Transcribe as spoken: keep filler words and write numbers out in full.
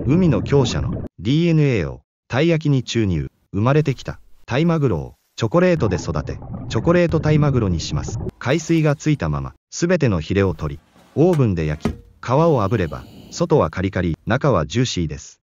海の強者の ディーエヌエー をたい焼きに注入。生まれてきたタイマグロをチョコレートで育て、チョコレートタイマグロにします。海水がついたまま、すべてのヒレを取り、オーブンで焼き、皮を炙れば、外はカリカリ、中はジューシーです。